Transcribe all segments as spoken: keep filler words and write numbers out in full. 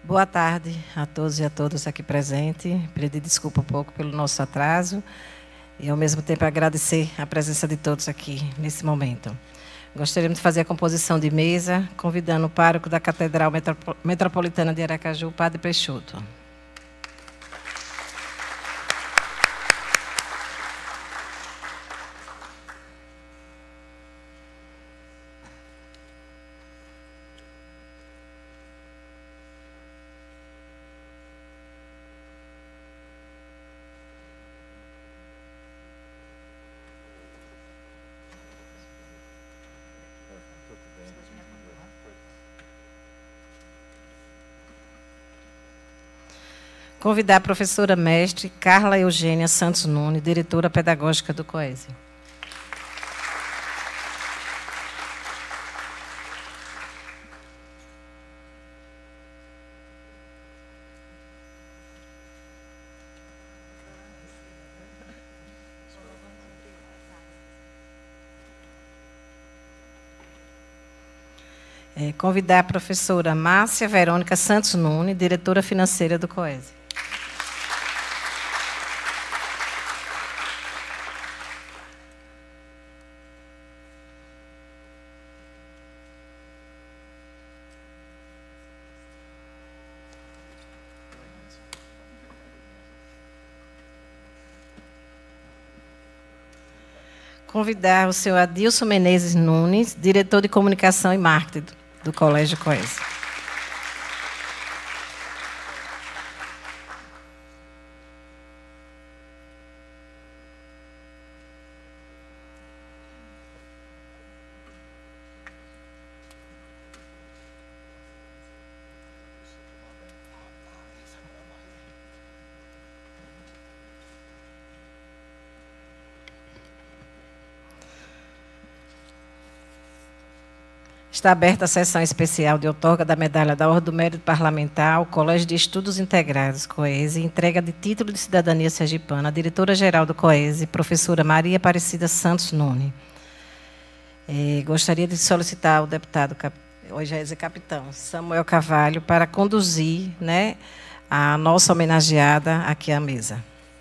Boa tarde a todos e a todas aqui presentes. Pedir desculpa um pouco pelo nosso atraso e, ao mesmo tempo, agradecer a presença de todos aqui nesse momento. Gostaríamos de fazer a composição de mesa, convidando o pároco da Catedral Metropolitana de Aracaju, Padre Peixoto. Convidar a professora mestre Carla Eugênia Santos Nunes, diretora pedagógica do COESE. É, convidar a professora Márcia Verônica Santos Nunes, diretora financeira do COESE. Convidar o senhor Adilson Menezes Nunes, diretor de Comunicação e Marketing do Colégio COESE. Está aberta a sessão especial de outorga da Medalha da Ordem do Mérito Parlamentar ao Colégio de Estudos Integrados, COESE, e entrega de título de cidadania sergipana à diretora-geral do COESE, professora Maria Aparecida Santos Nunes. É, gostaria de solicitar ao deputado, hoje já é capitão, Samuel Carvalho, para conduzir, né, a nossa homenageada aqui à mesa.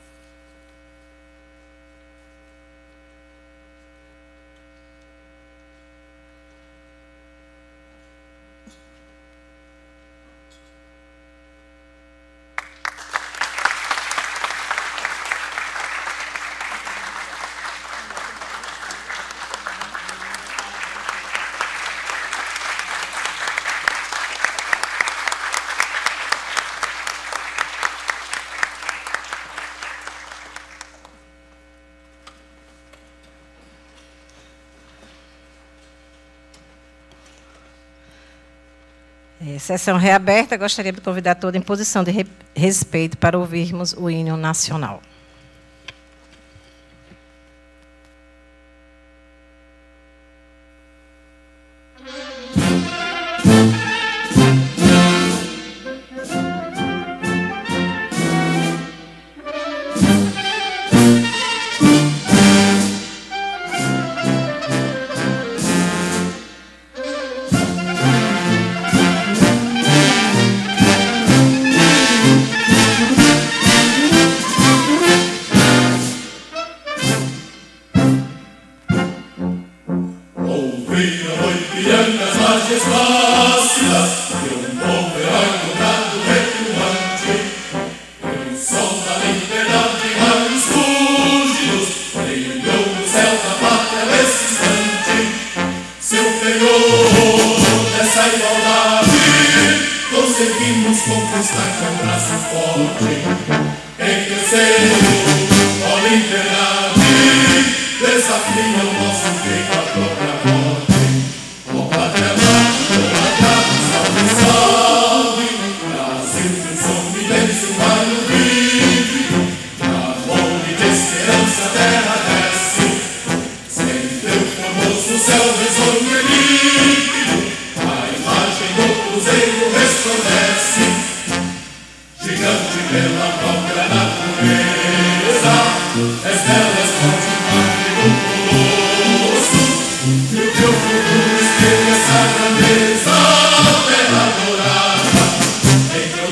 Sessão reaberta. Gostaria de convidar toda em posição de re respeito para ouvirmos o hino nacional. Em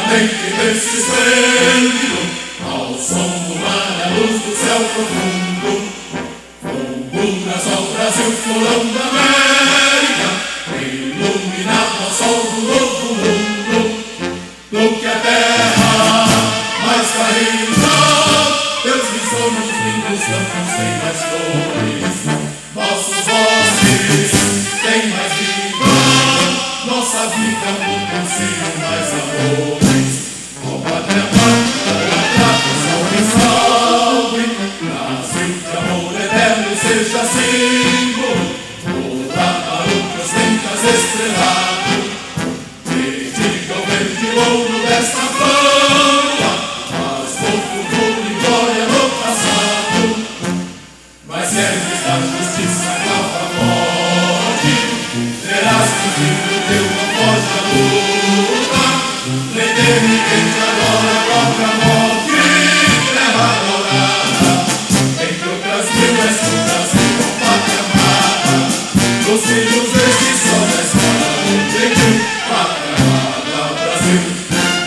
ardente desse esplêndido, ao som do mar e a luz do céu profundo. Fogo nasce ao Brasil, florão da América, iluminado ao sol do novo mundo. Do que a terra mais carrega, Deus me sonhos lindos, campos sem mais flores. Nossos bosques têm mais vida, nossa vida conhece mais amores. Ó Pátria Amada, Pátria salve, salve, Brasil de amor eterno seja símbolo, voltar para o que ostentas estrelado. Me diga o verde ouro desta fama, mas no futuro e glória no passado. Mas se eres da justiça causa morte, terás que o filho teu não foge à luta. Eternamente agora contra a morte, terra dourada. Entre outras mil és tu, Brasil, com pátria amada. Dos filhos deste sol da escola do Pequim, pátria amada, Brasil.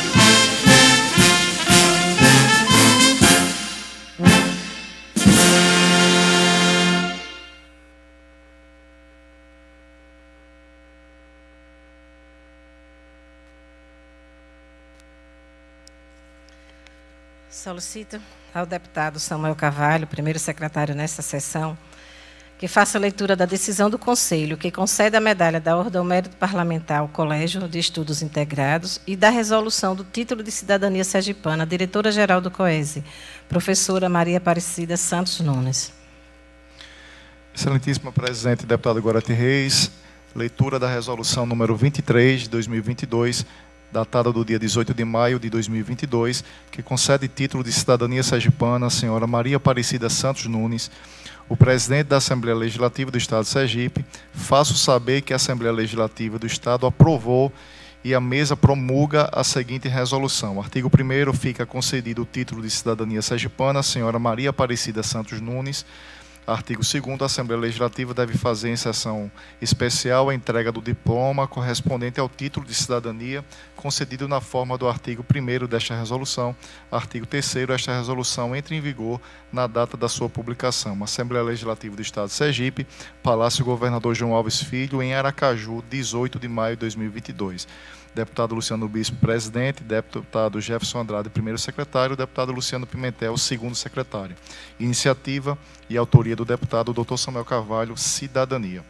Solicito ao deputado Samuel Carvalho, primeiro secretário nesta sessão, que faça a leitura da decisão do Conselho, que concede a medalha da Ordem ao Mérito Parlamentar ao Colégio de Estudos Integrados e da resolução do título de cidadania sergipana, diretora-geral do COESE, professora Maria Aparecida Santos Nunes. Excelentíssima presidente, deputado Gorete Reis, leitura da resolução número vinte e três de dois mil e vinte e dois, datada do dia dezoito de maio de dois mil e vinte e dois, que concede título de cidadania sergipana à senhora Maria Aparecida Santos Nunes. O presidente da Assembleia Legislativa do Estado de Sergipe, faço saber que a Assembleia Legislativa do Estado aprovou e a mesa promulga a seguinte resolução. Artigo primeiro, fica concedido o título de cidadania sergipana à senhora Maria Aparecida Santos Nunes. Artigo segundo, a Assembleia Legislativa deve fazer em sessão especial a entrega do diploma correspondente ao título de cidadania concedido na forma do artigo primeiro desta resolução. Artigo terceiro, esta resolução entra em vigor na data da sua publicação. Assembleia Legislativa do Estado de Sergipe, Palácio Governador João Alves Filho, em Aracaju, dezoito de maio de dois mil e vinte e dois. Deputado Luciano Bispo, presidente, deputado Jefferson Andrade, primeiro secretário, deputado Luciano Pimentel, segundo secretário. Iniciativa e autoria do deputado doutor Samuel Carvalho, cidadania.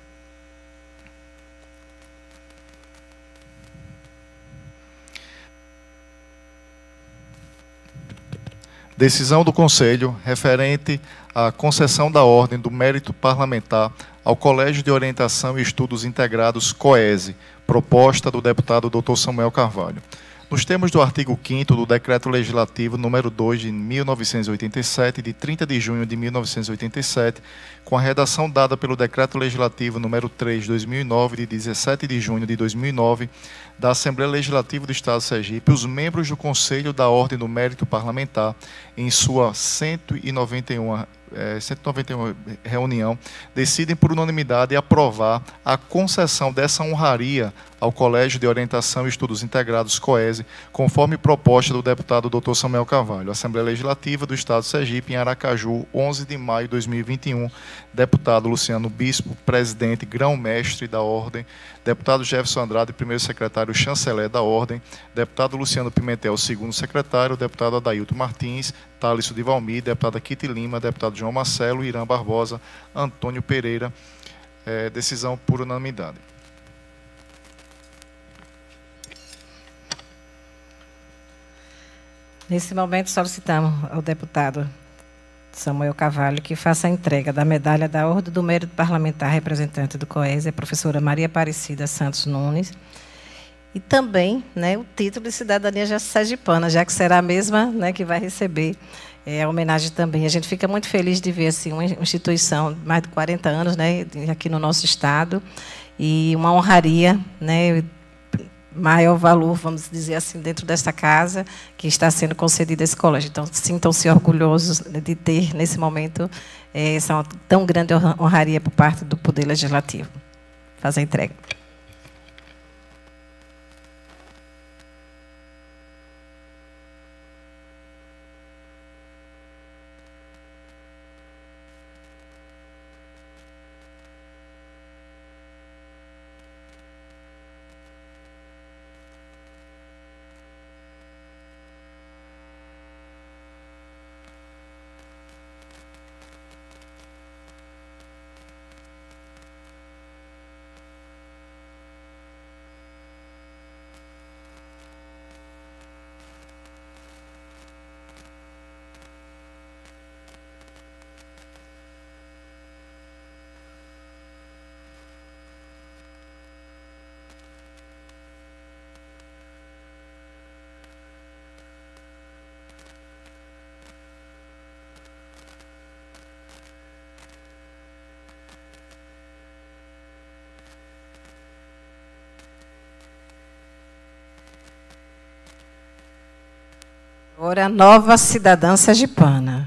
Decisão do Conselho referente à concessão da ordem do mérito parlamentar ao Colégio de Orientação e Estudos Integrados COESE, proposta do deputado doutor Samuel Carvalho. Nos termos do artigo quinto do Decreto Legislativo número dois de mil novecentos e oitenta e sete, de trinta de junho de mil novecentos e oitenta e sete, com a redação dada pelo Decreto Legislativo número três de dois mil e nove, de dezessete de junho de dois mil e nove, da Assembleia Legislativa do Estado de Sergipe, os membros do Conselho da Ordem do Mérito Parlamentar, em sua cento e noventa e uma É, cento e noventa e uma reunião, decidem por unanimidade aprovar a concessão dessa honraria ao Colégio de Orientação e Estudos Integrados COESE, conforme proposta do deputado doutor Samuel Carvalho. Assembleia Legislativa do Estado de Sergipe, em Aracaju, onze de maio de dois mil e vinte e um. Deputado Luciano Bispo, presidente, grão-mestre da Ordem. Deputado Jefferson Andrade, primeiro secretário chanceler da Ordem. Deputado Luciano Pimentel, segundo secretário. Deputado Adailton Martins, Thaleson de Valmir, deputada Kitty Lima, deputado João Marcelo, Irã Barbosa, Antônio Pereira. É, decisão por unanimidade. Nesse momento, solicitamos ao deputado Samuel Carvalho que faça a entrega da medalha da Ordem do Mérito Parlamentar, representante do COESE, a professora Maria Aparecida Santos Nunes, e também, né, o título de cidadania sergipana, já que será a mesma, né, que vai receber é, a homenagem também. A gente fica muito feliz de ver assim, uma instituição de mais de quarenta anos, né, aqui no nosso estado, e uma honraria, né, maior valor, vamos dizer assim, dentro desta casa, que está sendo concedida a esse colégio. Então, sintam-se orgulhosos de ter, nesse momento, essa tão grande honraria por parte do Poder Legislativo. Faz a entrega. Agora, a nova cidadã sergipana.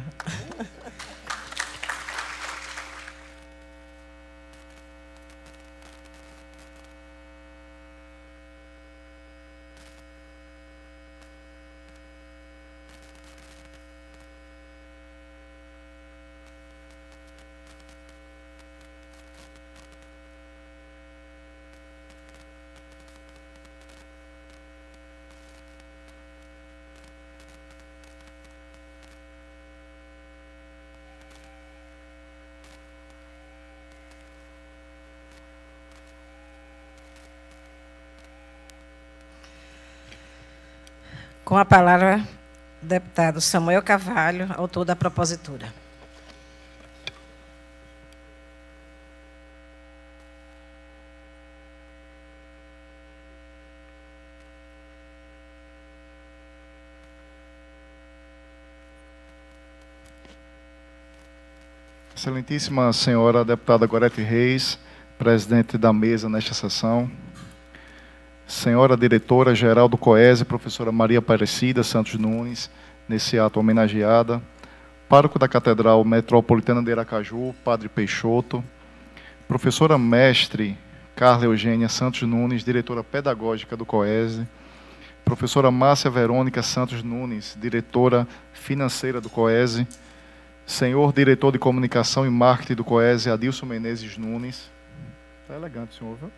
Com a palavra, o deputado Samuel Carvalho, autor da propositura. Excelentíssima senhora deputada Gorete Reis, presidente da mesa nesta sessão. Senhora diretora-geral do COESE, professora Maria Aparecida Santos Nunes, nesse ato homenageada. Pároco da Catedral Metropolitana de Aracaju, Padre Peixoto. Professora mestre Carla Eugênia Santos Nunes, diretora pedagógica do COESE. Professora Márcia Verônica Santos Nunes, diretora financeira do COESE. Senhor diretor de comunicação e marketing do COESE, Adilson Menezes Nunes. Está elegante, senhor, viu?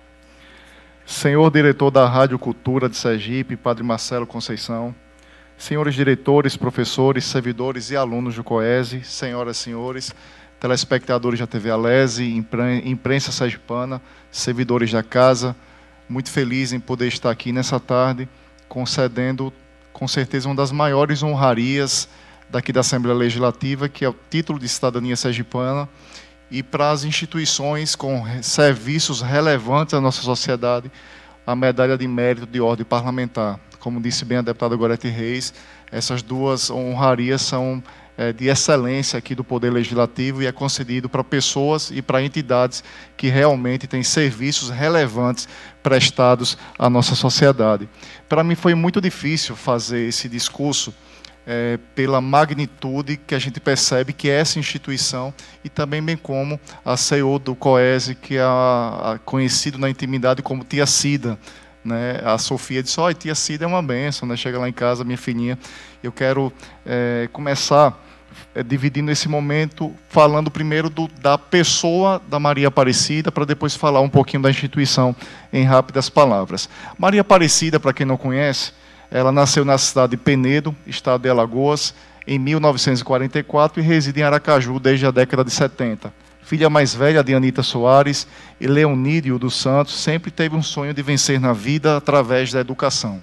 Senhor diretor da Rádio Cultura de Sergipe, Padre Marcelo Conceição, senhores diretores, professores, servidores e alunos do COESE, senhoras e senhores, telespectadores da T V Alese, imprensa sergipana, servidores da casa, muito feliz em poder estar aqui nessa tarde, concedendo, com certeza, uma das maiores honrarias daqui da Assembleia Legislativa, que é o título de cidadania sergipana, e para as instituições com serviços relevantes à nossa sociedade, a medalha de mérito de ordem parlamentar. Como disse bem a deputada Gorete Reis, essas duas honrarias são é, de excelência aqui do Poder Legislativo e é concedido para pessoas e para entidades que realmente têm serviços relevantes prestados à nossa sociedade. Para mim foi muito difícil fazer esse discurso, É, pela magnitude que a gente percebe que é essa instituição e também bem como a C E O do COESE, que é a, a, conhecido na intimidade como Tia Cida, né? A Sofia disse, olha, Tia Cida é uma benção, né? Chega lá em casa, minha filhinha. Eu quero é, começar é, dividindo esse momento, falando primeiro do, da pessoa da Maria Aparecida, para depois falar um pouquinho da instituição em rápidas palavras. Maria Aparecida, para quem não conhece, ela nasceu na cidade de Penedo, estado de Alagoas, em mil novecentos e quarenta e quatro e reside em Aracaju desde a década de setenta. Filha mais velha de Anita Soares e Leonídio dos Santos, sempre teve um sonho de vencer na vida através da educação.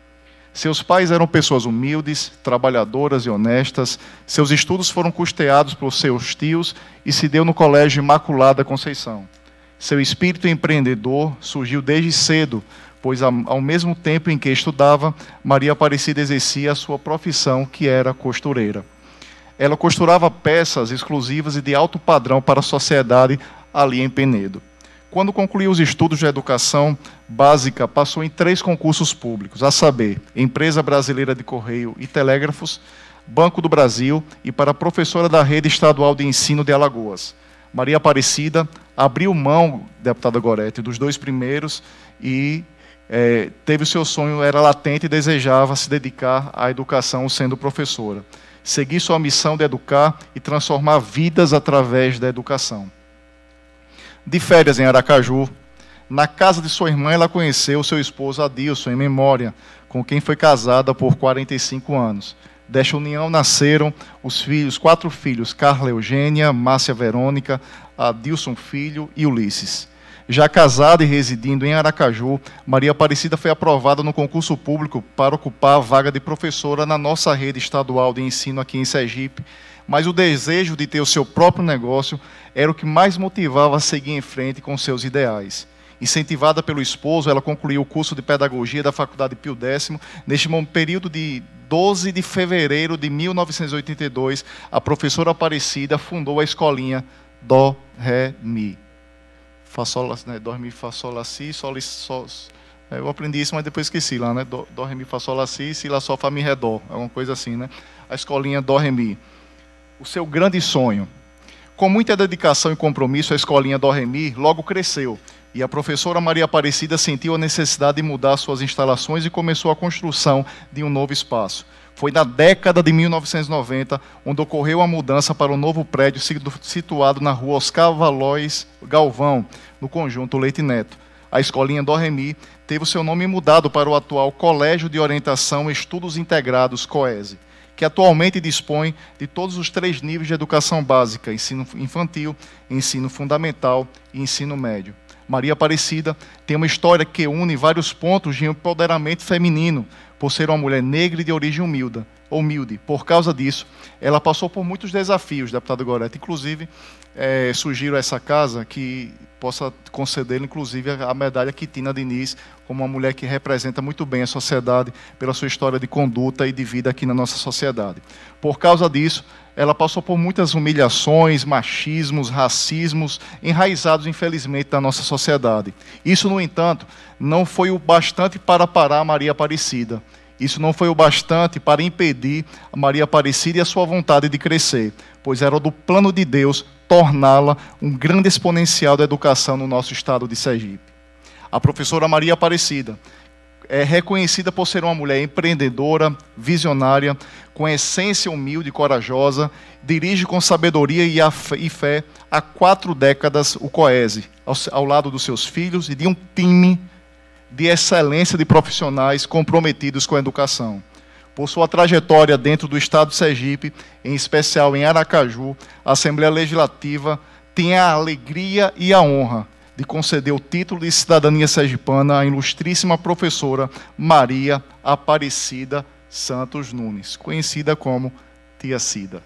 Seus pais eram pessoas humildes, trabalhadoras e honestas. Seus estudos foram custeados por seus tios e se deu no Colégio Imaculada Conceição. Seu espírito empreendedor surgiu desde cedo, pois ao mesmo tempo em que estudava, Maria Aparecida exercia a sua profissão, que era costureira. Ela costurava peças exclusivas e de alto padrão para a sociedade ali em Penedo. Quando concluiu os estudos de educação básica, passou em três concursos públicos, a saber, Empresa Brasileira de Correio e Telégrafos, Banco do Brasil e para professora da Rede Estadual de Ensino de Alagoas. Maria Aparecida abriu mão, deputada Gorete, dos dois primeiros e É, teve o seu sonho, era latente e desejava se dedicar à educação sendo professora. Seguir sua missão de educar e transformar vidas através da educação. De férias em Aracaju, na casa de sua irmã, ela conheceu seu esposo Adilson, em memória, com quem foi casada por quarenta e cinco anos. Desta união nasceram os filhos, quatro filhos, Carla Eugênia, Márcia Verônica, Adilson Filho e Ulisses. Já casada e residindo em Aracaju, Maria Aparecida foi aprovada no concurso público para ocupar a vaga de professora na nossa rede estadual de ensino aqui em Sergipe, mas o desejo de ter o seu próprio negócio era o que mais motivava a seguir em frente com seus ideais. Incentivada pelo esposo, ela concluiu o curso de pedagogia da Faculdade Pio Décimo. Neste período de doze de fevereiro de mil novecentos e oitenta e dois, a professora Aparecida fundou a escolinha Dó, Ré, Mi. Fá, sol, né, Dó, Mi, Fá, Sol, Lá, Si, Sol, Sol, Eu aprendi isso, mas depois esqueci lá, né? Dó, dó ré, mi, fá, sol, lá, si, si, lá, sol, fá, mi, ré, dó. É uma coisa assim, né? A escolinha Dó, Ré, Mi. O seu grande sonho. Com muita dedicação e compromisso, a escolinha Dó, Ré, Mi logo cresceu. E a professora Maria Aparecida sentiu a necessidade de mudar suas instalações e começou a construção de um novo espaço. Foi na década de mil novecentos e noventa, onde ocorreu a mudança para o novo prédio situado na rua Oscar Valois Galvão, no conjunto Leite Neto. A escolinha Dó, Ré, Mi teve o seu nome mudado para o atual Colégio de Orientação e Estudos Integrados, COESE, que atualmente dispõe de todos os três níveis de educação básica, ensino infantil, ensino fundamental e ensino médio. Maria Aparecida tem uma história que une vários pontos de empoderamento feminino, por ser uma mulher negra e de origem humilde. humilde. Por causa disso, ela passou por muitos desafios, deputado Gorete. Inclusive, é, sugiro a essa casa que possa conceder, inclusive, a medalha Quitina Diniz, como uma mulher que representa muito bem a sociedade pela sua história de conduta e de vida aqui na nossa sociedade. Por causa disso, ela passou por muitas humilhações, machismos, racismos, enraizados, infelizmente, na nossa sociedade. Isso, no entanto, não foi o bastante para parar a Maria Aparecida. Isso não foi o bastante para impedir a Maria Aparecida e a sua vontade de crescer, pois era do plano de Deus torná-la um grande exponencial da educação no nosso estado de Sergipe. A professora Maria Aparecida é reconhecida por ser uma mulher empreendedora, visionária, com essência humilde e corajosa, dirige com sabedoria e fé há quatro décadas o COESE, ao, ao lado dos seus filhos e de um time de excelência de profissionais comprometidos com a educação. Por sua trajetória dentro do Estado de Sergipe, em especial em Aracaju, a Assembleia Legislativa tem a alegria e a honra de conceder o título de cidadania sergipana à ilustríssima professora Maria Aparecida Santos Nunes, conhecida como Tia Cida.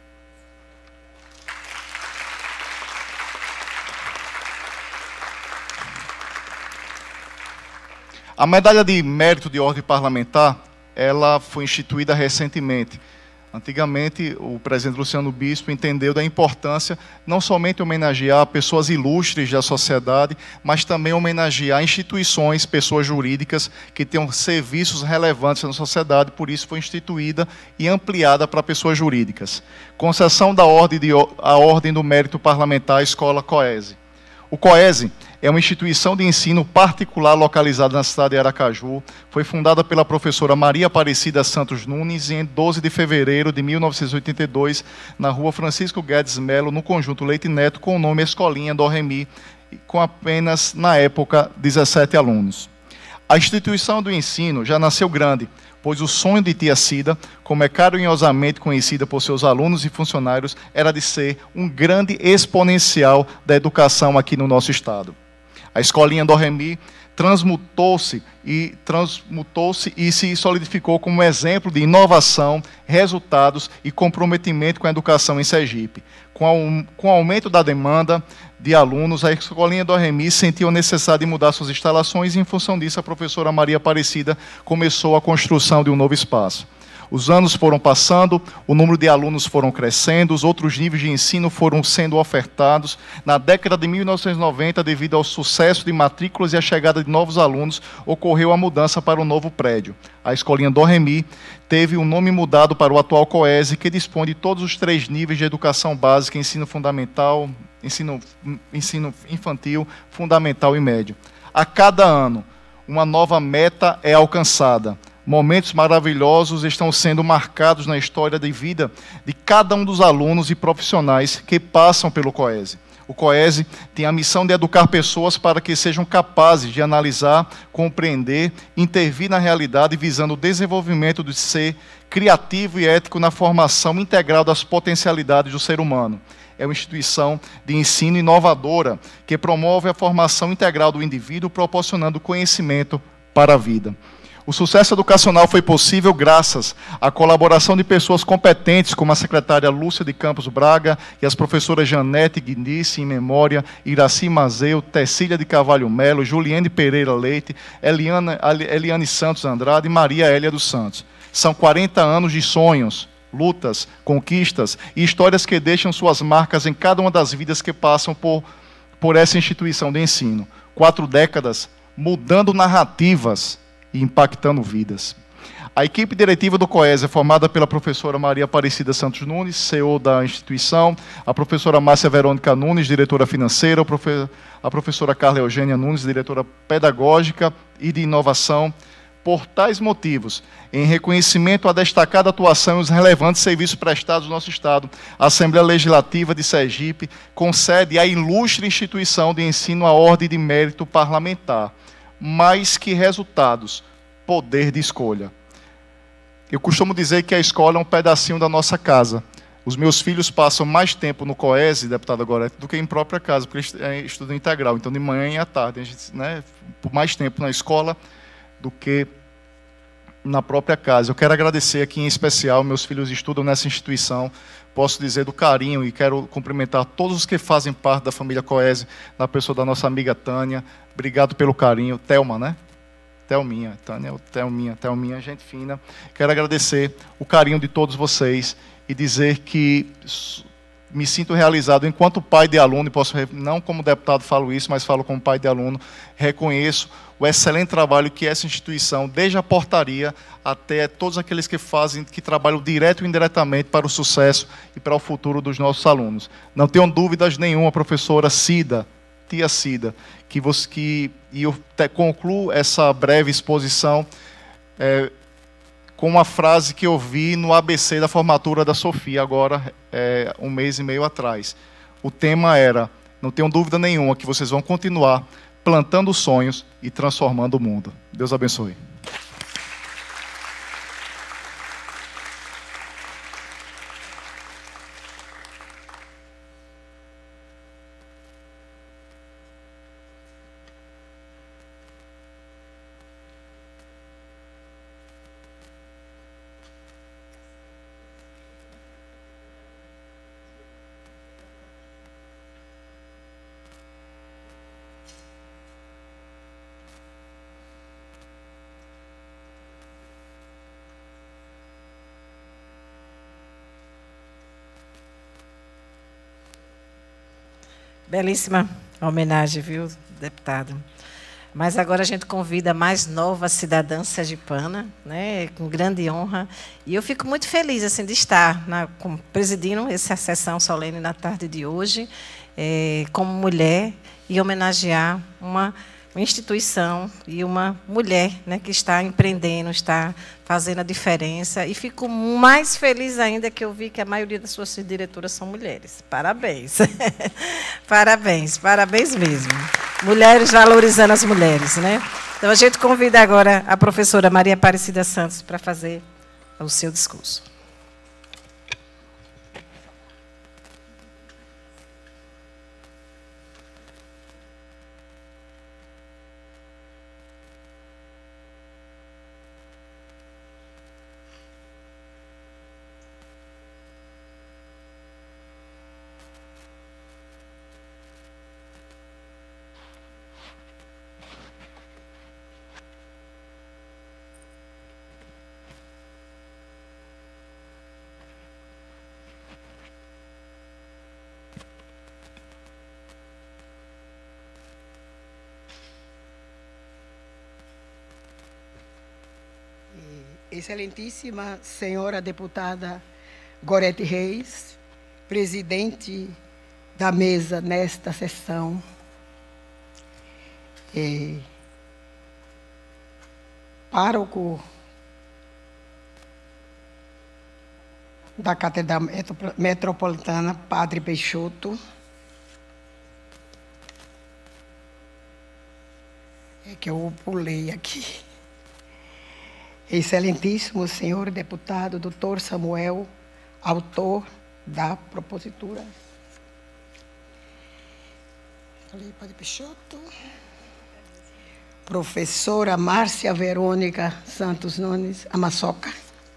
A medalha de mérito de ordem parlamentar, ela foi instituída recentemente. Antigamente, o presidente Luciano Bispo entendeu da importância não somente homenagear pessoas ilustres da sociedade, mas também homenagear instituições, pessoas jurídicas que tenham serviços relevantes na sociedade, por isso foi instituída e ampliada para pessoas jurídicas. Concessão da ordem, de, a ordem do mérito parlamentar à Escola COESE. O COESE é uma instituição de ensino particular localizada na cidade de Aracaju. Foi fundada pela professora Maria Aparecida Santos Nunes em doze de fevereiro de mil novecentos e oitenta e dois, na rua Francisco Guedes Melo, no conjunto Leite Neto, com o nome Escolinha Dó, Ré, Mi, com apenas, na época, dezessete alunos. A instituição do ensino já nasceu grande, pois o sonho de Tia Cida, como é carinhosamente conhecida por seus alunos e funcionários, era de ser um grande exponencial da educação aqui no nosso estado. A Escolinha Dó, Ré, Mi transmutou-se e, transmutou-se e se solidificou como exemplo de inovação, resultados e comprometimento com a educação em Sergipe. Com, a, com o aumento da demanda de alunos, a Escolinha Dó, Ré, Mi sentiu a necessidade de mudar suas instalações e, em função disso, a professora Maria Aparecida começou a construção de um novo espaço. Os anos foram passando, o número de alunos foram crescendo, os outros níveis de ensino foram sendo ofertados. Na década de mil novecentos e noventa, devido ao sucesso de matrículas e à chegada de novos alunos, ocorreu a mudança para o novo prédio. A Escolinha Dó, Ré, Mi teve o nome mudado para o atual COESE, que dispõe de todos os três níveis de educação básica, ensino fundamental, ensino, ensino infantil, fundamental e médio. A cada ano, uma nova meta é alcançada. Momentos maravilhosos estão sendo marcados na história de vida de cada um dos alunos e profissionais que passam pelo COESE. O COESE tem a missão de educar pessoas para que sejam capazes de analisar, compreender, intervir na realidade, visando o desenvolvimento do ser criativo e ético na formação integral das potencialidades do ser humano. É uma instituição de ensino inovadora que promove a formação integral do indivíduo, proporcionando conhecimento para a vida. O sucesso educacional foi possível graças à colaboração de pessoas competentes, como a secretária Lúcia de Campos Braga e as professoras Janete Guinice, em memória, Iraci Mazeu, Tecília de Carvalho Melo, Juliane Pereira Leite, Eliana, Eliane Santos Andrade e Maria Hélia dos Santos. São quarenta anos de sonhos, lutas, conquistas e histórias que deixam suas marcas em cada uma das vidas que passam por, por essa instituição de ensino. Quatro décadas mudando narrativas e impactando vidas. A equipe diretiva do COESE é formada pela professora Maria Aparecida Santos Nunes, C E O da instituição, a professora Márcia Verônica Nunes, diretora financeira, a professora Carla Eugênia Nunes, diretora pedagógica e de inovação. Por tais motivos, em reconhecimento à destacada atuação e os relevantes serviços prestados no nosso Estado, a Assembleia Legislativa de Sergipe concede à ilustre instituição de ensino a Ordem de Mérito Parlamentar. Mais que resultados, poder de escolha. Eu costumo dizer que a escola é um pedacinho da nossa casa. Os meus filhos passam mais tempo no COESE, deputada Gorete, do que em própria casa, porque eles estudam integral. Então, de manhã e à tarde, a gente, né, por mais tempo na escola do que na própria casa. Eu quero agradecer aqui em especial, meus filhos estudam nessa instituição, posso dizer do carinho e quero cumprimentar todos os que fazem parte da família COESE, na pessoa da nossa amiga Tânia. Obrigado pelo carinho. Thelma, né? Thelminha, Tânia, Thelminha, Thelminha, gente fina. Quero agradecer o carinho de todos vocês e dizer que me sinto realizado enquanto pai de aluno, e posso, não como deputado falo isso, mas falo como pai de aluno, reconheço o excelente trabalho que essa instituição, desde a portaria até todos aqueles que fazem, que trabalham direto e indiretamente para o sucesso e para o futuro dos nossos alunos. Não tenho dúvidas nenhuma, professora Cida, tia Cida, que, você, que e eu te, concluo essa breve exposição é, com uma frase que eu vi no A B C da formatura da Sofia, agora, é, um mês e meio atrás. O tema era, não tenho dúvida nenhuma, que vocês vão continuar plantando sonhos e transformando o mundo. Deus abençoe. Belíssima homenagem, viu, deputado? Mas agora a gente convida a mais nova cidadã sergipana, né, com grande honra. E eu fico muito feliz assim, de estar na, com, presidindo essa sessão solene na tarde de hoje, é, como mulher, e homenagear uma, uma instituição e uma mulher, né, que está empreendendo, está fazendo a diferença. E fico mais feliz ainda que eu vi que a maioria das suas diretoras são mulheres. Parabéns. Parabéns, parabéns mesmo. Mulheres valorizando as mulheres, né? Então, a gente convida agora a professora Maria Aparecida Santos para fazer o seu discurso. Excelentíssima senhora deputada Gorete Reis, presidente da mesa nesta sessão, é, pároco da Catedral Metropolitana, Padre Peixoto, é que eu pulei aqui. Excelentíssimo senhor deputado doutor Samuel, autor da propositura. Falei, Padre Peixoto. Professora Márcia Verônica Santos Nunes, a Maçoca.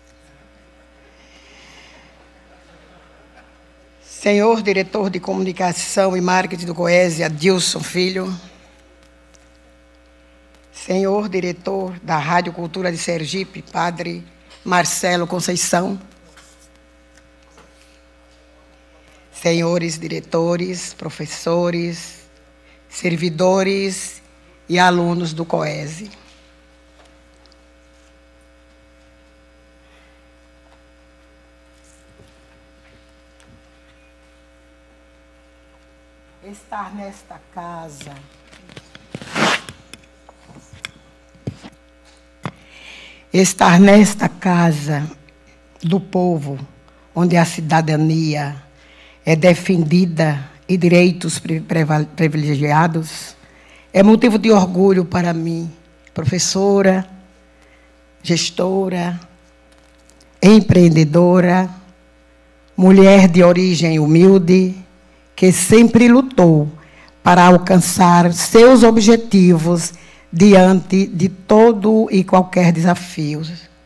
Senhor diretor de comunicação e marketing do COESE, Adilson Filho. Senhor diretor da Rádio Cultura de Sergipe, Padre Marcelo Conceição. Senhores diretores, professores, servidores e alunos do COESE. Estar nesta casa estar nesta casa do povo, onde a cidadania é defendida e direitos privilegiados, é motivo de orgulho para mim, professora, gestora, empreendedora, mulher de origem humilde, que sempre lutou para alcançar seus objetivos diante de todo e qualquer desafio.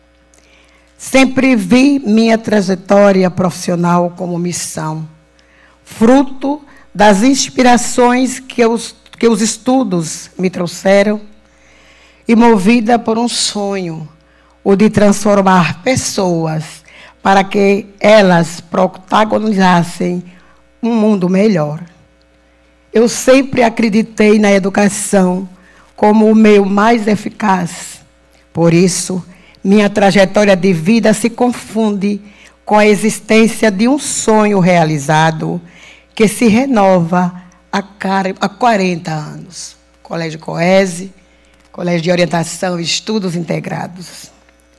Sempre vi minha trajetória profissional como missão, fruto das inspirações que os, que os estudos me trouxeram, e movida por um sonho, o de transformar pessoas para que elas protagonizassem um mundo melhor. Eu sempre acreditei na educação como o meio mais eficaz. Por isso, minha trajetória de vida se confunde com a existência de um sonho realizado que se renova há quarenta anos. Colégio COESE, Colégio de Orientação e Estudos Integrados.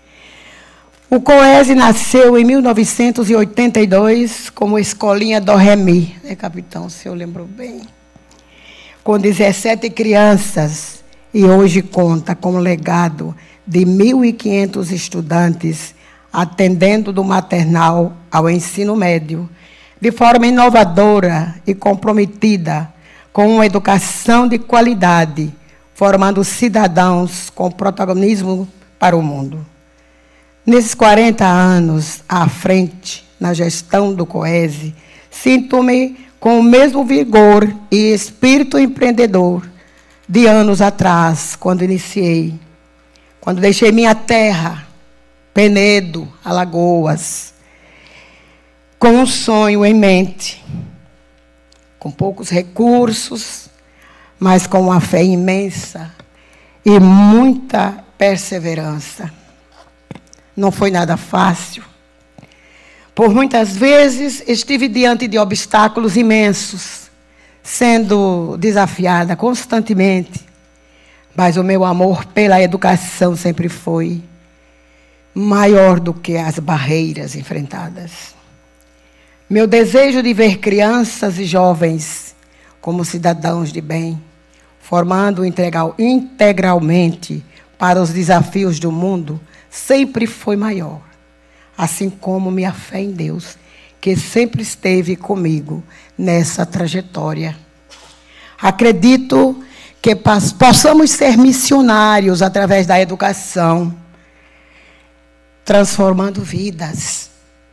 O COESE nasceu em mil novecentos e oitenta e dois como Escolinha do Remi, né, capitão, se eu lembro bem, com dezessete crianças, e hoje conta com um legado de mil e quinhentos estudantes, atendendo do maternal ao ensino médio, de forma inovadora e comprometida com uma educação de qualidade, formando cidadãos com protagonismo para o mundo. Nesses quarenta anos à frente, na gestão do COESE, sinto-me com o mesmo vigor e espírito empreendedor de anos atrás, quando iniciei, quando deixei minha terra, Penedo, Alagoas, com um sonho em mente, com poucos recursos, mas com uma fé imensa e muita perseverança. Não foi nada fácil. Por muitas vezes estive diante de obstáculos imensos, sendo desafiada constantemente, mas o meu amor pela educação sempre foi maior do que as barreiras enfrentadas. Meu desejo de ver crianças e jovens como cidadãos de bem, formando integral, integralmente para os desafios do mundo, sempre foi maior, assim como minha fé em Deus, que sempre esteve comigo nessa trajetória. Acredito que possamos ser missionários através da educação, transformando vidas.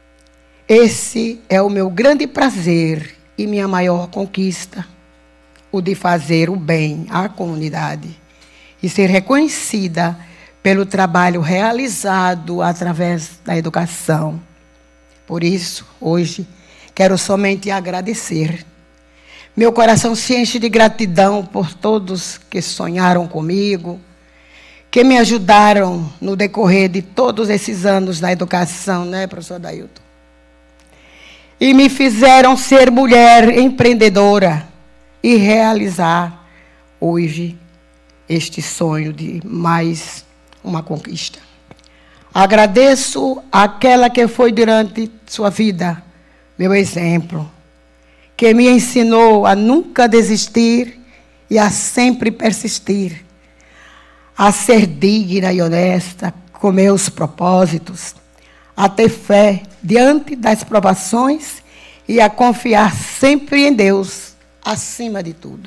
Esse é o meu grande prazer e minha maior conquista, o de fazer o bem à comunidade e ser reconhecida pelo trabalho realizado através da educação. Por isso, hoje, quero somente agradecer. Meu coração se enche de gratidão por todos que sonharam comigo, que me ajudaram no decorrer de todos esses anos na educação, né, professor Dailton? E me fizeram ser mulher empreendedora e realizar hoje este sonho de mais uma conquista. Agradeço àquela que foi durante sua vida meu exemplo, que me ensinou a nunca desistir e a sempre persistir, a ser digna e honesta com meus propósitos, a ter fé diante das provações e a confiar sempre em Deus, acima de tudo.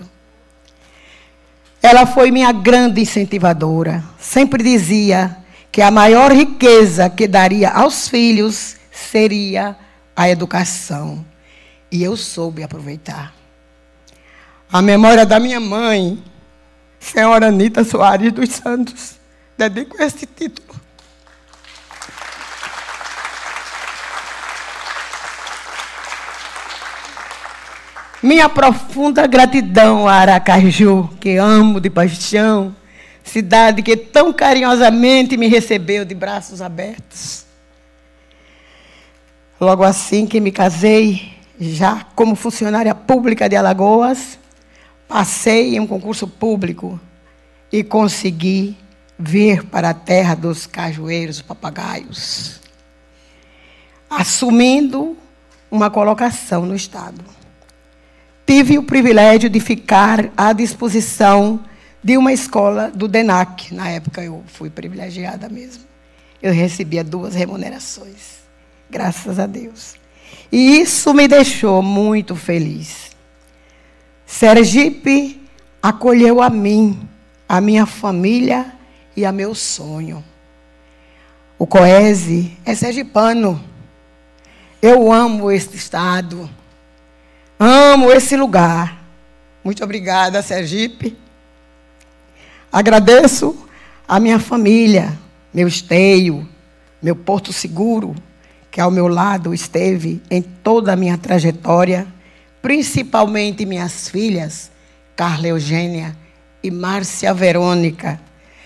Ela foi minha grande incentivadora. Sempre dizia que a maior riqueza que daria aos filhos seria a educação. E eu soube aproveitar. A memória da minha mãe, senhora Anita Soares dos Santos, dedico este título. Minha profunda gratidão a Aracaju, que amo de paixão, cidade que tão carinhosamente me recebeu de braços abertos. Logo assim que me casei, já como funcionária pública de Alagoas, passei em um concurso público e consegui vir para a terra dos cajueiros papagaios, assumindo uma colocação no Estado. Tive o privilégio de ficar à disposição de uma escola do DENAC. Na época eu fui privilegiada mesmo. Eu recebia duas remunerações, graças a Deus. E isso me deixou muito feliz. Sergipe acolheu a mim, a minha família e a meu sonho. O COESE é sergipano. Eu amo este estado. Amo esse lugar. Muito obrigada, Sergipe. Agradeço a minha família, meu esteio, meu porto seguro, que ao meu lado esteve em toda a minha trajetória, principalmente minhas filhas, Carla Eugênia e Márcia Verônica,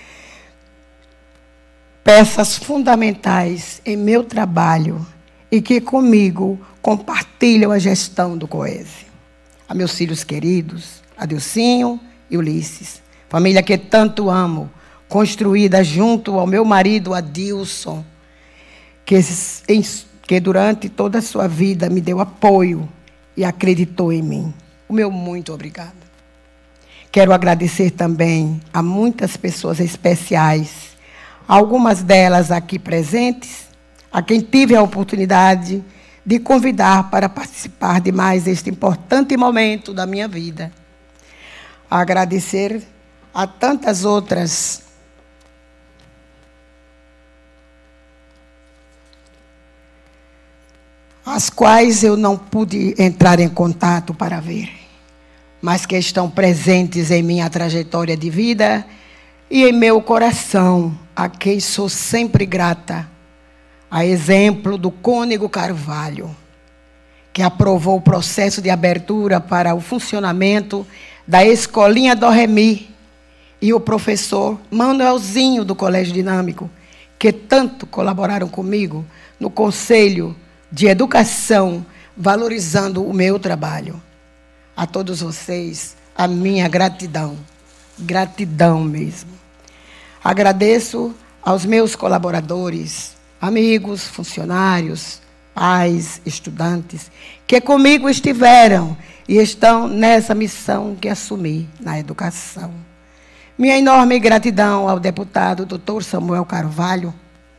peças fundamentais em meu trabalho e que comigo compartilham a gestão do COESE. A meus filhos queridos, Adilcinho e Ulisses, família que tanto amo, construída junto ao meu marido Adilson, que, que durante toda a sua vida me deu apoio e acreditou em mim. O meu muito obrigado. Quero agradecer também a muitas pessoas especiais, algumas delas aqui presentes, a quem tive a oportunidade de convidar para participar de mais este importante momento da minha vida. Agradecer a tantas outras as quais eu não pude entrar em contato para ver, mas que estão presentes em minha trajetória de vida e em meu coração, a quem sou sempre grata, a exemplo do Cônego Carvalho, que aprovou o processo de abertura para o funcionamento da Escolinha do Remi, e o professor Manuelzinho, do Colégio Dinâmico, que tanto colaboraram comigo no Conselho de Educação, valorizando o meu trabalho. A todos vocês, a minha gratidão, gratidão mesmo. Agradeço aos meus colaboradores, amigos, funcionários, pais, estudantes, que comigo estiveram e estão nessa missão que assumi na educação. Minha enorme gratidão ao deputado doutor Samuel Carvalho,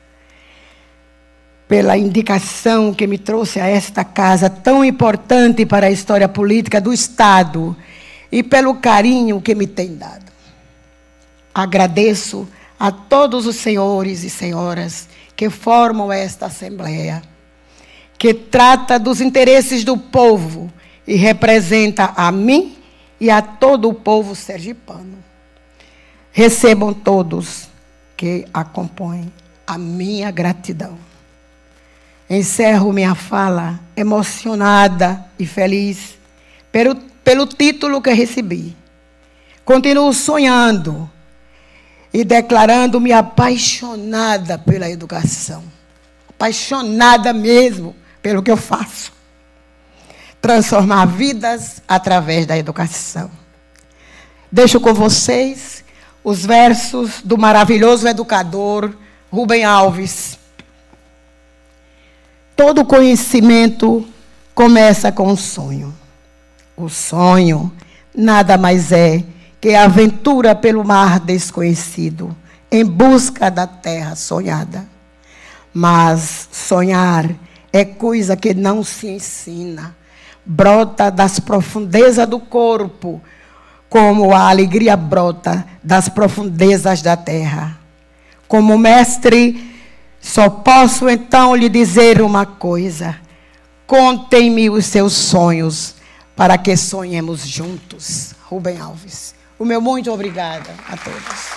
pela indicação que me trouxe a esta casa tão importante para a história política do Estado e pelo carinho que me tem dado. Agradeço a todos os senhores e senhoras que formam esta Assembleia, que trata dos interesses do povo e representa a mim e a todo o povo sergipano. Recebam todos que a compõem a minha gratidão. Encerro minha fala emocionada e feliz pelo, pelo título que recebi. Continuo sonhando e declarando-me apaixonada pela educação. Apaixonada mesmo pelo que eu faço. Transformar vidas através da educação. Deixo com vocês os versos do maravilhoso educador Rubem Alves. Todo conhecimento começa com um sonho. O sonho nada mais é que a aventura pelo mar desconhecido, em busca da terra sonhada. Mas sonhar é coisa que não se ensina. Brota das profundezas do corpo, como a alegria brota das profundezas da terra. Como mestre, só posso então lhe dizer uma coisa. Contem-me os seus sonhos, para que sonhemos juntos. Rubem Alves. O meu muito obrigada a todos.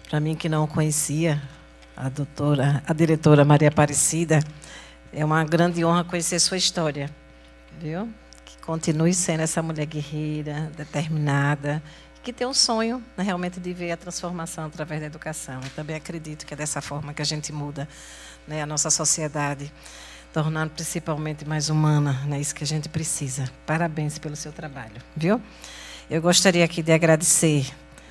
Para mim que não conhecia a doutora, a diretora Maria Aparecida, é uma grande honra conhecer sua história, viu? Que continue sendo essa mulher guerreira, determinada, que tem um sonho, né, realmente de ver a transformação através da educação. Eu também acredito que é dessa forma que a gente muda, né, a nossa sociedade, tornando principalmente mais humana, né, isso que a gente precisa. Parabéns pelo seu trabalho, viu? Eu gostaria aqui de agradecer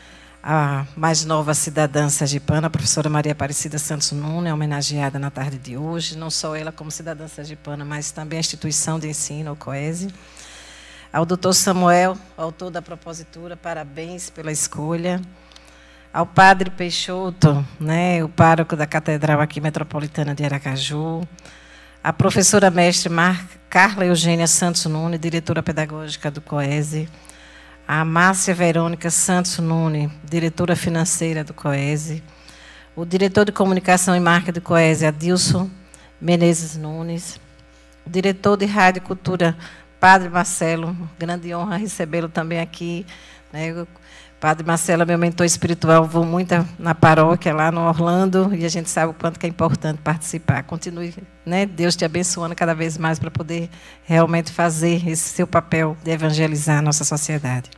a mais nova cidadã sergipana, a professora Maria Aparecida Santos Nunes, homenageada na tarde de hoje, não só ela como cidadã sergipana, mas também a instituição de ensino, o COESE. Ao doutor Samuel, autor da propositura, parabéns pela escolha. Ao padre Peixoto, né, o pároco da Catedral aqui Metropolitana de Aracaju. A professora mestre Mar Carla Eugênia Santos Nunes, diretora pedagógica do COESE. A Márcia Verônica Santos Nunes, diretora financeira do COESE. O diretor de comunicação e marca do COESE, Adilson Menezes Nunes. O diretor de rádio e cultura, Padre Marcelo, grande honra recebê-lo também aqui, né? O Padre Marcelo é meu mentor espiritual, vou muito na paróquia lá no Orlando, e a gente sabe o quanto que é importante participar. Continue, né, Deus te abençoando cada vez mais para poder realmente fazer esse seu papel de evangelizar a nossa sociedade.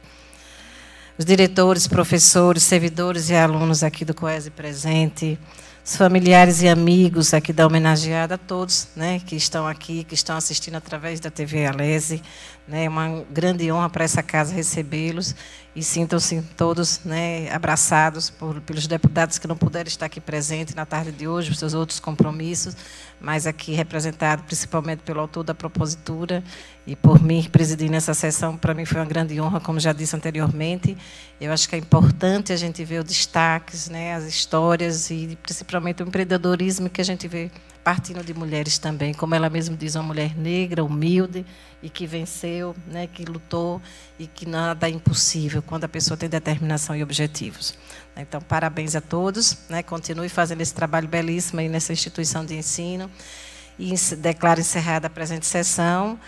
Os diretores, professores, servidores e alunos aqui do COESE presente, os familiares e amigos aqui da homenageada, a todos, né, que estão aqui, que estão assistindo através da T V Alese. É, né, uma grande honra para essa casa recebê-los e sintam-se todos, né, abraçados por, pelos deputados que não puderam estar aqui presentes na tarde de hoje, os seus outros compromissos, mas aqui representado principalmente pelo autor da propositura e por mim presidir nessa sessão. Para mim foi uma grande honra, como já disse anteriormente. Eu acho que é importante a gente ver os destaques, né, as histórias e principalmente o empreendedorismo que a gente vê partindo de mulheres também, como ela mesma diz, uma mulher negra, humilde e que venceu, né, que lutou e que nada é impossível quando a pessoa tem determinação e objetivos. Então, parabéns a todos, né, continue fazendo esse trabalho belíssimo aí nessa instituição de ensino e declaro encerrada a presente sessão.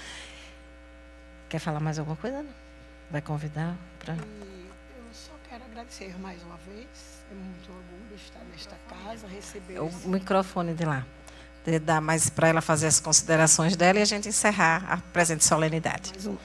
Quer falar mais alguma coisa? Vai convidar para... Eu só quero agradecer mais uma vez, é muito orgulho estar nesta casa, receber... O microfone de lá. De dar mais para ela fazer as considerações dela e a gente encerrar a presente solenidade. Mais, um...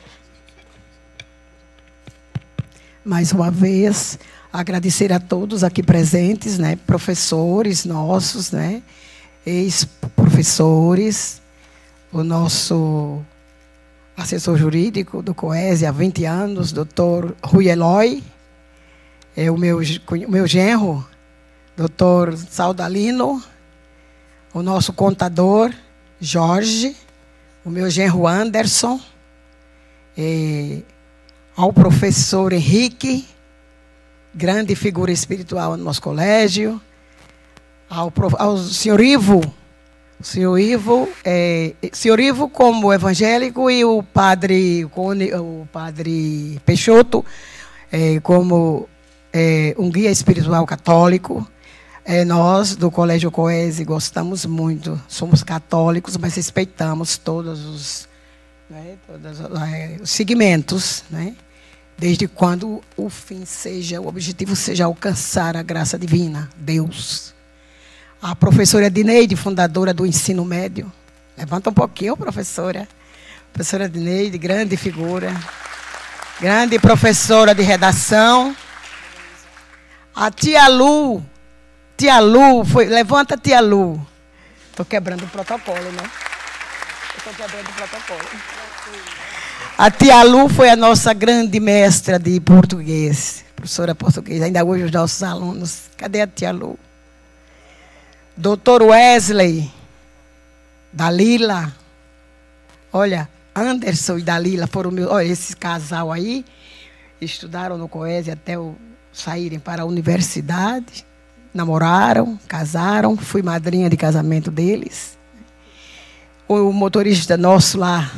mais uma vez, agradecer a todos aqui presentes, né, professores nossos, né, ex-professores, o nosso assessor jurídico do COESE há vinte anos, doutor Rui Eloy, é o meu, o meu genro, doutor Saudalino, o nosso contador, Jorge, o meu genro Anderson, e ao professor Henrique, grande figura espiritual no nosso colégio, ao, ao senhor Ivo, o senhor Ivo, é, senhor Ivo como evangélico e o padre, o padre Peixoto é, como é, um guia espiritual católico. É, nós, do Colégio COESE, gostamos muito, somos católicos, mas respeitamos todos os, né, todos é, os segmentos, né, desde quando o fim seja, o objetivo seja alcançar a graça divina, Deus. A professora Dineide, fundadora do ensino médio, levanta um pouquinho, professora. Professora Dineide, grande figura, grande professora de redação. A tia Lu, Tia Lu, foi, levanta Tia Lu. Estou quebrando o protocolo, né? Estou quebrando o protocolo. A Tia Lu foi a nossa grande mestra de português, professora portuguesa. Ainda hoje os nossos alunos. Cadê a Tia Lu? Doutor Wesley, Dalila. Olha, Anderson e Dalila foram meus. Olha, esse casal aí estudaram no COESE até o, saírem para a universidade. Namoraram, casaram, fui madrinha de casamento deles. O motorista nosso lá,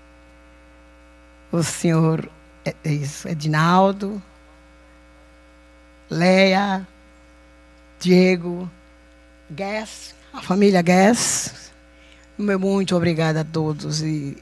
o senhor é isso, Edinaldo, Leia, Diego, Guess, a família Guess. Muito obrigada a todos e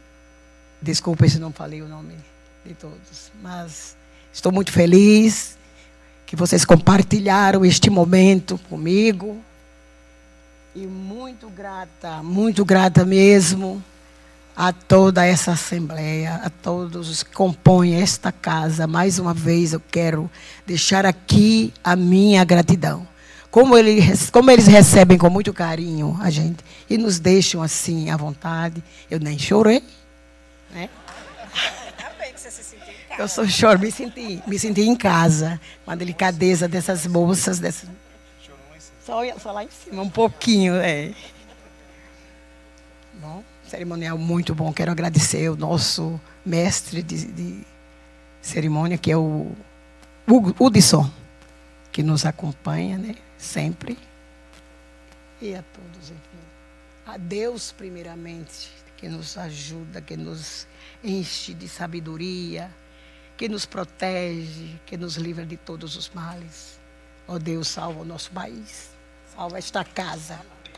desculpe se não falei o nome de todos, mas estou muito feliz. que vocês compartilharam este momento comigo. E muito grata, muito grata mesmo a toda essa Assembleia, a todos os que compõem esta casa. Mais uma vez eu quero deixar aqui a minha gratidão. Como eles, como eles recebem com muito carinho a gente e nos deixam assim à vontade. Eu nem chorei, né? Eu só choro, me senti, me senti em casa, com a delicadeza dessas moças, dessas... Só, só lá em cima, um pouquinho, é. Bom, cerimonial muito bom. Quero agradecer o nosso mestre de, de cerimônia, que é o Hudson, que nos acompanha, né, sempre. E a todos, enfim. A Deus, primeiramente, que nos ajuda, que nos enche de sabedoria, que nos protege, que nos livra de todos os males. Ó Deus, salva o nosso país, salva esta casa.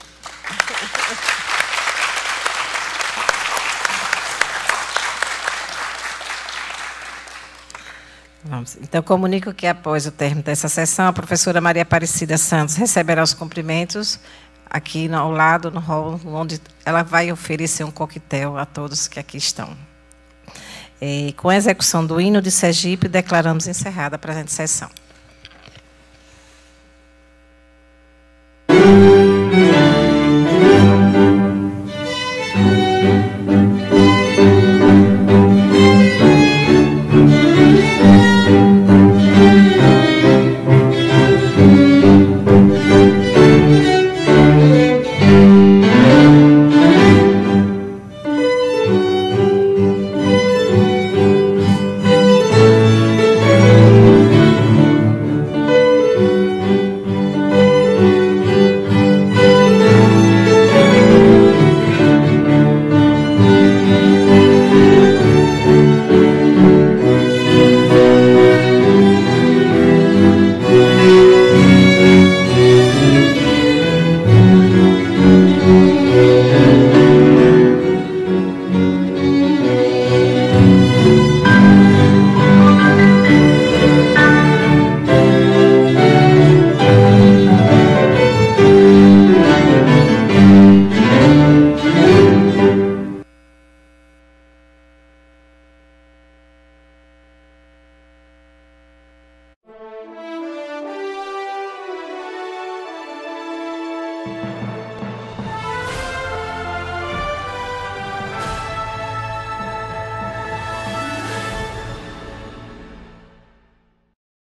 Vamos. Então, comunico que após o término dessa sessão, a professora Maria Aparecida Santos receberá os cumprimentos aqui ao lado, no hall, onde ela vai oferecer um coquetel a todos que aqui estão. E, com a execução do hino de Sergipe, declaramos encerrada a presente sessão. Thank you.